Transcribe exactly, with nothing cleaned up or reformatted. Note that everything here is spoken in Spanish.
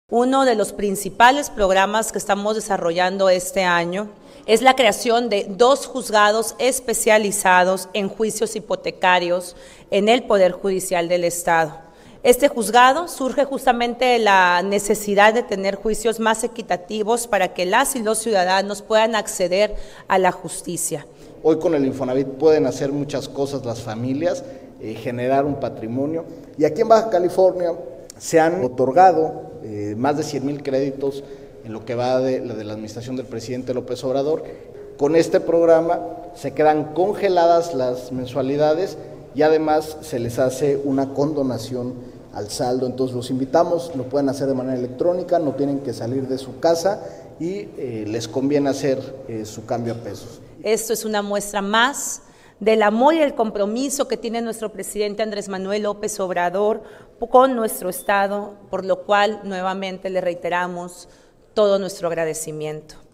Uno de los principales programas que estamos desarrollando este año es la creación de dos juzgados especializados en juicios hipotecarios en el Poder Judicial del Estado. Este juzgado surge justamente de la necesidad de tener juicios más equitativos para que las y los ciudadanos puedan acceder a la justicia. Hoy con el Infonavit pueden hacer muchas cosas las familias, eh, generar un patrimonio, y aquí en Baja California se han otorgado eh, más de cien mil créditos en lo que va de, de la administración del presidente López Obrador. Con este programa se quedan congeladas las mensualidades y además se les hace una condonación al saldo. Entonces los invitamos, lo pueden hacer de manera electrónica, no tienen que salir de su casa y eh, les conviene hacer eh, su cambio a pesos. Esto es una muestra más del amor y el compromiso que tiene nuestro presidente Andrés Manuel López Obrador con nuestro Estado, por lo cual nuevamente le reiteramos todo nuestro agradecimiento.